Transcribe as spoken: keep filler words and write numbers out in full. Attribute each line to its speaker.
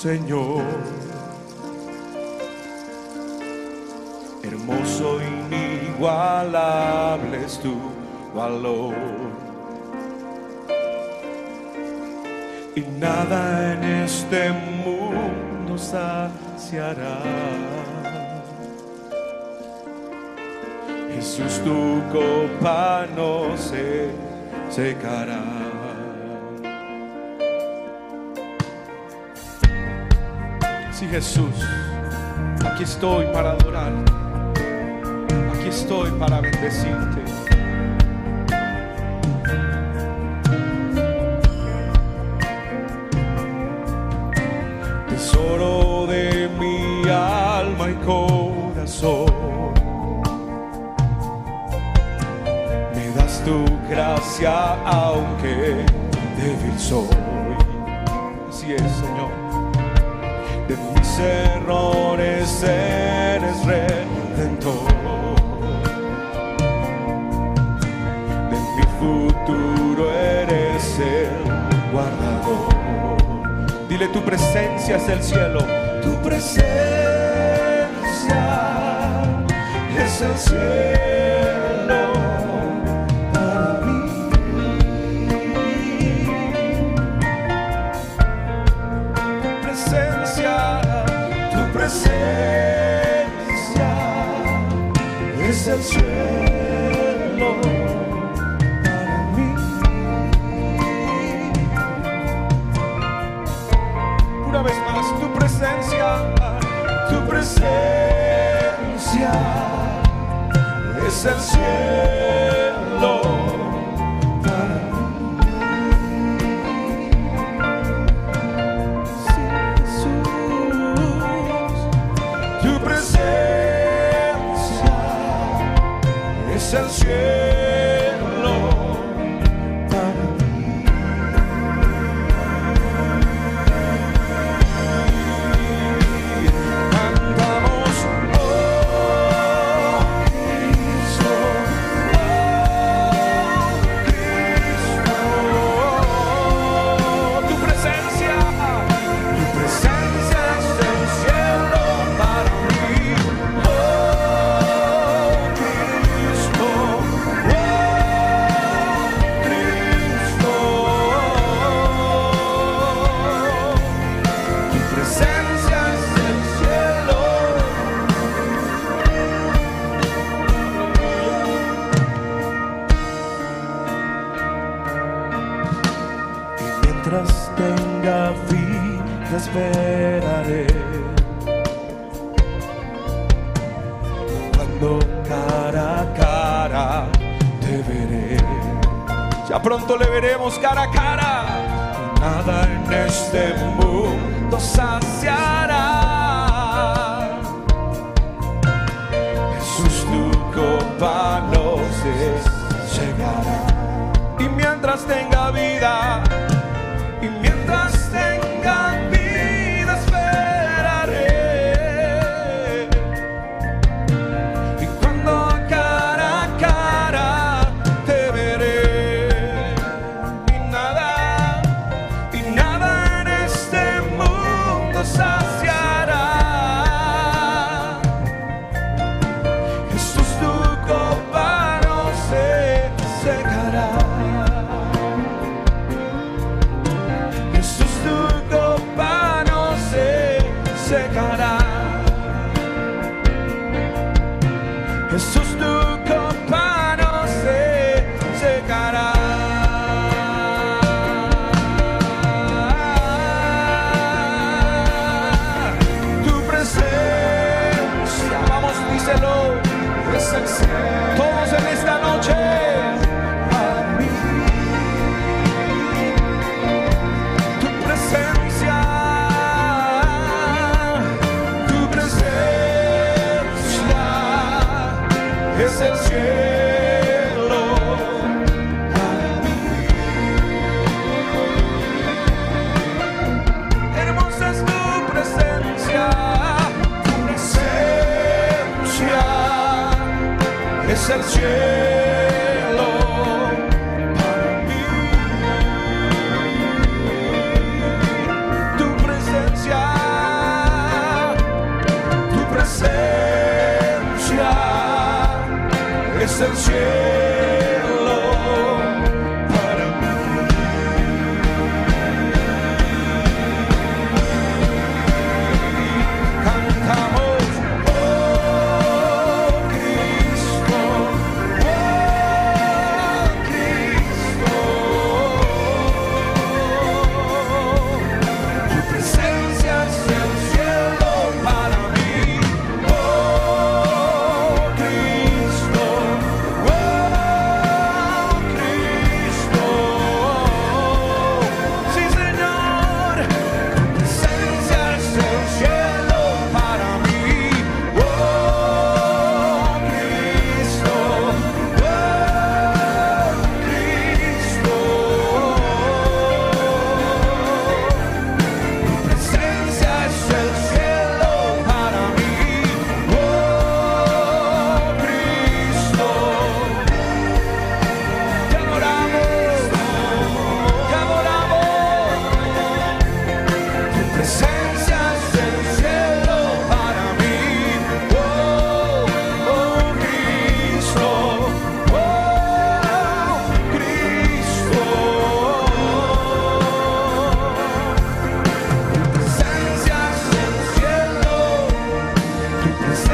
Speaker 1: Señor. Hermoso, inigualable es tu valor, y nada en este mundo saciará. Jesús, tu copa no se secará. Sí, Jesús, aquí estoy para adorarte, aquí estoy para bendecirte. Tesoro de mi alma y corazón, me das tu gracia aunque débil soy. Así es, Señor. De mis errores eres redentor, de mi futuro eres el guardador. Dile, tu presencia es el cielo, tu presencia es el cielo para mí. Tu presencia, tu presencia es el cielo para mí. Una vez más, tu presencia, tu presencia es el cielo para mí. Sí, Jesús, tu presencia es el cielo para mí. Cantamos, oh Cristo, oh Cristo, tu presencia, tu presencia es el cielo para mí. Oh Cristo, oh Cristo, tu presencia es el cielo. Y mientras tenga vida esperaré, cuando cara a cara te veré. Ya pronto le veremos cara a cara, y nada en este mundo saciará. Jesús, tu copa no se secará. Y mientras tenga vida, y mientras tenga vida esperaré. Y cuando cara a cara te veré, y nada, y nada en este mundo saciará. Jesús, tu copa no se secará. Jesús, tu copa no se secará. Jesús, tu copa no se secará. Tu presencia, vamos, díselo, es el cielo. Todos en esta noche. Para mí. Tu presencia, tu presencia es el cielo para mí. Hermosa es tu presencia, tu presencia es el cielo para mí. Tu presencia presencia.